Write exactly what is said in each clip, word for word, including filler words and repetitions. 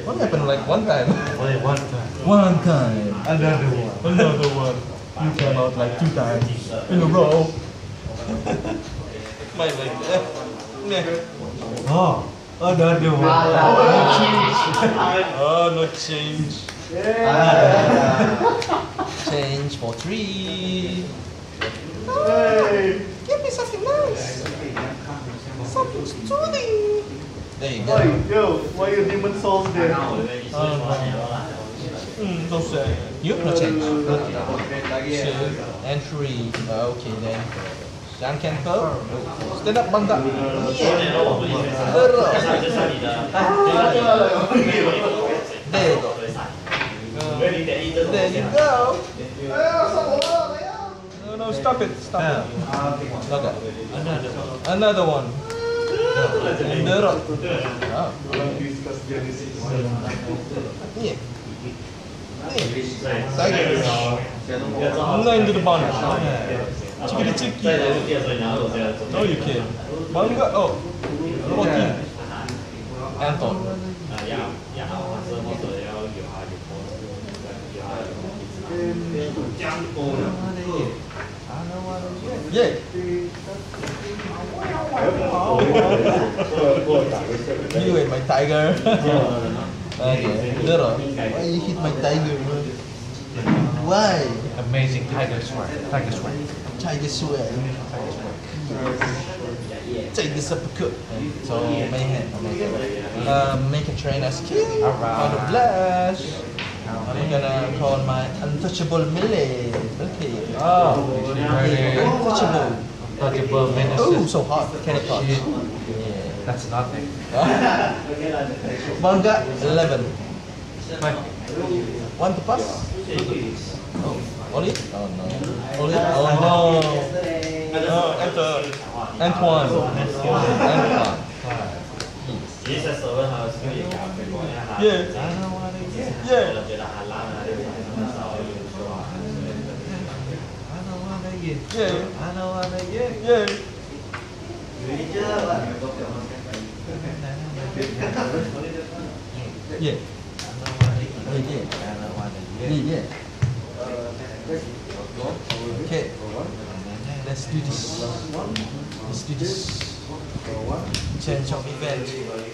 What happened like one time? Only one time. One time. Another one. Another one. You came out like two times in a row. My leg. Yeah. Oh, another one. Oh, no change. Ah. Change for three. Hey. Give me something nice. Something soothing. There you go. Hey, yo, why your demon souls there? Mm, don't say. You no change. Two and three. Okay then. Jan Campbell. Stand up, Bangga. Yeah. There you go. There you go. No, no, stop it. Stop it. Okay. Another one. Another one. Another. Oh. Yeah. Yeah. Tiger. No into the bunch. Chickity chicky. No, you can. Bangga. Oh. fourteen. Anton. Yeah. You and my tiger. Okay. Little. Why you hit my tiger? Why? Amazing tiger sword. Tiger sword. Tiger sweat. Take this uppercut. So mayhem. Uh, make a trainer skill. Out of blast. I'm gonna call my untouchable melee. Okay. Oh, Untouchable. untouchable Oh, menaces. so hot. Can it touch? Shit. Yeah. That's nothing. Bangga eleven. Fine. One to pass. Oh, only? Oh no. Only? Oh no. No, enter. Antoine. Antoine. Yeah. Yeah. Yeah. Yeah. Yeah. Yeah. Yeah. Yeah. Okay. Let's do this. Let's do this. Change of event.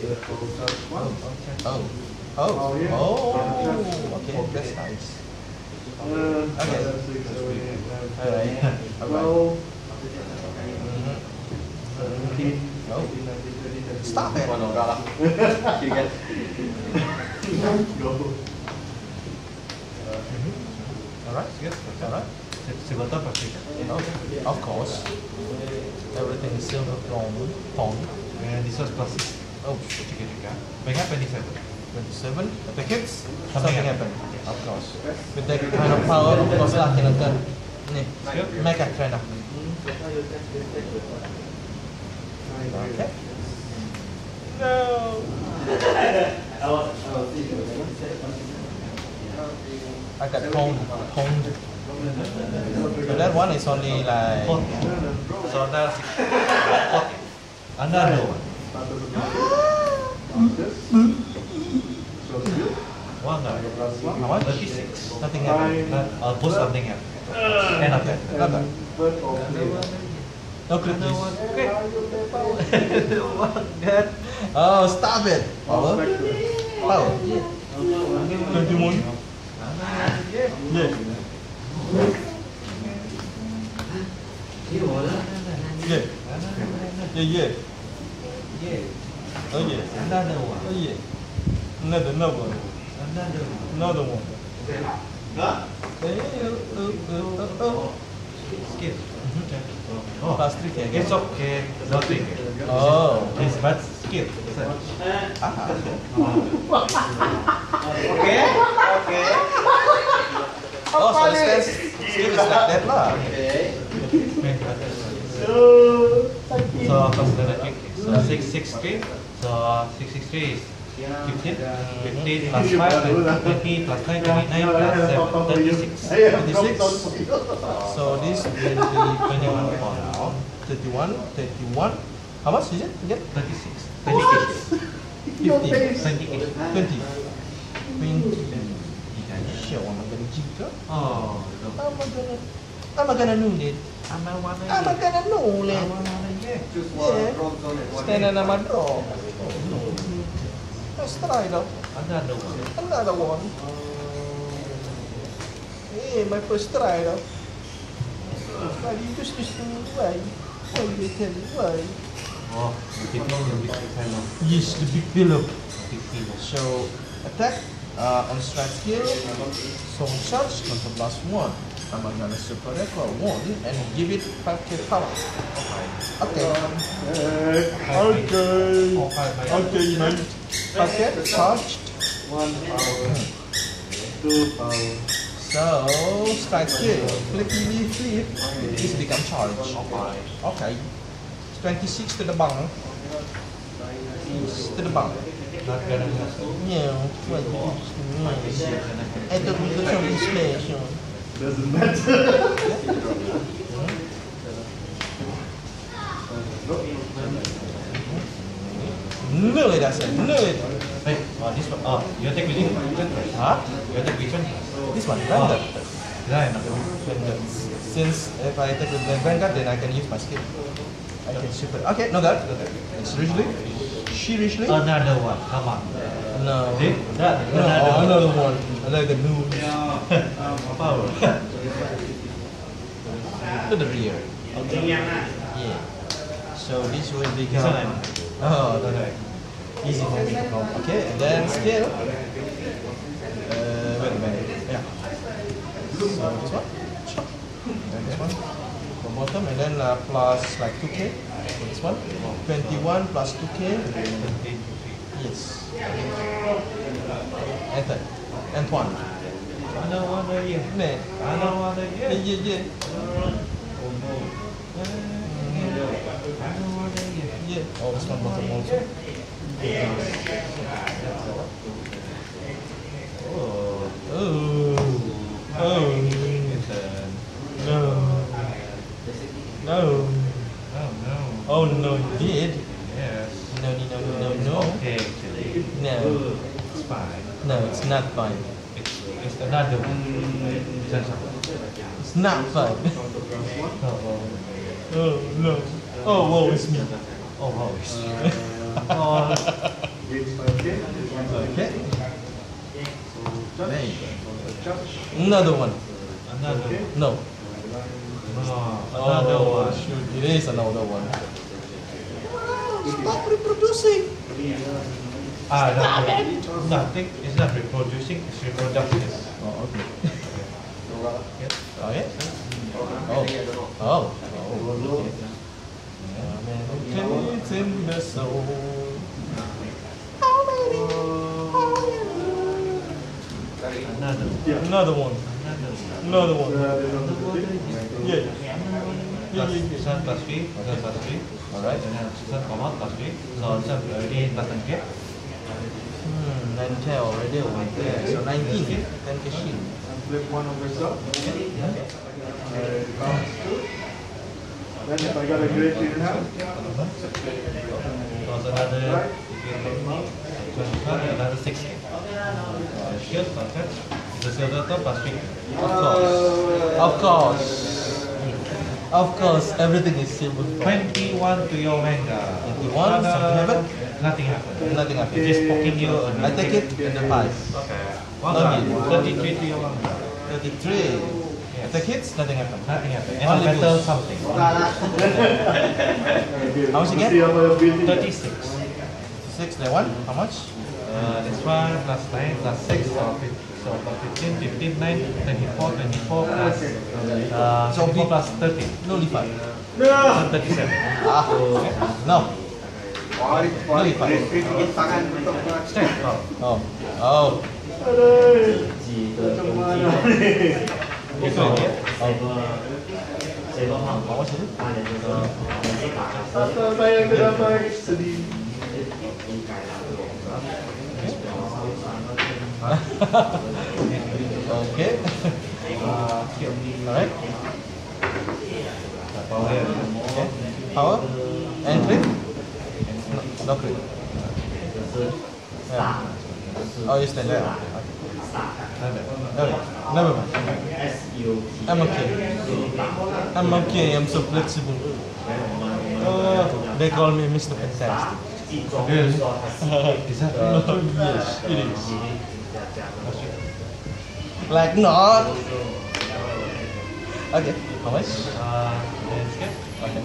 Oh. Oh. Oh. Okay. That's nice. Okay. Alright. Alright. Oh. Stop it. Alright. Good. Alright. Second top of it. Oh, of course. Everything is silver tone. Tone. And this was plus six. Oh, Tiga tiga. Baik apa nih satu? twenty-seven. The hits. Something Something happen. happened. Of course. With that kind of power, of course lah kinakan. Nih, mega trainer. Okay. No. I got toned. Toned. So that one is only like. So that's another one. One guy. How much? thirty-six. Nothing happened. Not, uh, both something happened. End of that. Okay. No critics. That. Oh, stop it. Power. Power. twenty-one. Yeah. Yeah. Yeah, yeah. Oh yeah. Another one. Oh yeah. Another, another one. Another one. Another one. Uh, uh, uh, uh. Skip. Oh. Plus three K again. It's okay. Nothing. Oh. It's but skip. Ah. Okay, okay. Oh, so it stands. Skill is like that lah. So plus the kick. So six six three. So six six three is fifteen. Fifteen plus five. Twenty plus nine. Twenty-nine plus seven. Thirty-six. Thirty-six. So this will be twenty-one for now. Thirty-one. Thirty-one. How much is it again? Thirty-six. Twenty-eight. Fifty. Twenty-eight. Twenty. twenty. Show, am I gonna jiggle? Oh, Am I gonna, am I gonna nude it? I'm a one Am I gonna nude it? Choose Yeah. one drop zone and one Stand hit. on my draw. Let's try though. Another one. Another one. Hey, my first try though. Why do you just this thing why? Why do you tell me why? Oh, the big the big fellow. Yes, the big pillow. Big fellow. So attack uh, on strike skill. Soul charge counter blast one. I'm gonna super record one and give it five K power. Okay. Okay. Oh, five, five. Okay, man. five K charged. One power. Two power. So strike skill. Flippy flip. This become charge. Okay. twenty-six to the bang. To the bang. Not gonna happen. Yeah. What do you do? I thought we got something special. Doesn't matter. No, it doesn't. No, it. Hey, oh, this one. Oh, you take which one? Huh? You take which one? This one, Vanguard. Right. Vanguard. Since if I take the Vanguard, then I can use my skill. I can super. Okay, no guard. It's Ridgely. She Ridgely. Another one. Come on. No. See? That. No, Another one. another one. Another new. Power. To the rear. Yeah. So this will This become. one. Oh, okay. Easy for me to come. Okay, and then skill. Uh, wait a minute. Yeah. So this one. And this one. From bottom, and then uh, plus like two K. So this one. twenty-one plus two K. Yes. Enter. And one. Another year. Ne. Another Yeah, year. yeah, yeah. Another year. Yeah. Oh, this one bottom also. Oh. Oh. Oh. It's a. No. No. Oh no. Oh no, you did. Yes. No, no, no, no, no. Okay, actually. No. It's fine. No, it's not fine. It's, it's another one. It's another. It's not fine. Oh, Oh no. Oh, woe is me. oh, wow. Oh, Okay. There you go. Another one. another one. No. Oh, another Oh, one. shoot. It is another one. Stop reproducing. Ah, that's nothing. It's not reproducing. It's reproducing. Oh, okay. Yes. Oh, yeah? Oh. Oh. Oh. American, it's in the soul. How many? How many? Another one. Another one. Another one. Another one. Yeah. Plus seven plus three, seven plus three. Alright. And then seven comma plus three. So seven already doesn't get. Hmm, nine K already over there. So nineteen. ten K shield. Flip one of yourself. Then if I got a great in hand, Plus another. Another six. Shield plus that. The silver top plus three. Of course. Of course. Of course, everything is silver. Twenty-one to your Vanguard. twenty-one, something happened? Nothing happened. Nothing happened. Just poking you. and I take it in the five. Okay. One card. Thirty-three to your Vanguard. thirty-three. Attack hits, nothing happened. Nothing happened. And Only I battle boost. something. How much again? See how my ability. Thirty-six. Six, that one? How much? Uh, this one plus nine plus six, so fif- so plus fifteen, fifteen, nine, twenty-four, twenty-four plus uh, So twenty-four big. plus thirteen, No, five. so thirty-seven. Ah, no. No, five. Straight. Oh. Oh, oh. Aduh. Macam mana ni? This one, yeah. How much is it? Asal saya kena baik sedih. Okay. Alright. Power here. Okay. Power. And crit? No, no crit. Yeah. Oh, you stand there. Okay. Okay, never mind. I'm okay. I'm okay. I'm so flexible. Oh, they call me Mister Fantastic. Really? Is that Oh, yes, it is. Like not. Okay, how much? Uh, landscape. Okay.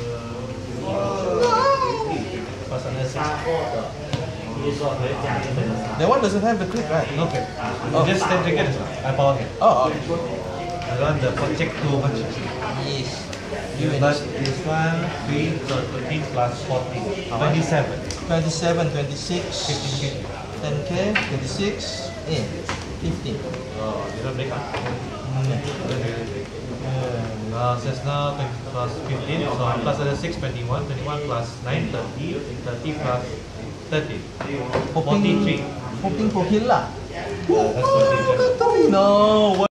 Plus another six. That one doesn't have the clip, right? No clip. Oh. Just ten ringgit is I power here. Oh, okay. I want the project two hundred. Yes. You You and plus this one, three, so thirteen plus fourteen. twenty-seven. twenty-seven, twenty-six, fifteen, fifteen. ten K, twenty-six, eh, fifteen. Oh, you don't break up. Uh, Uh, so it's now twenty plus fifteen, so plus another six, twenty-one, twenty-one plus nine, thirty, thirty plus thirty. hoping, forty-three. hoping for Hilla. Uh, that's forty-three. No.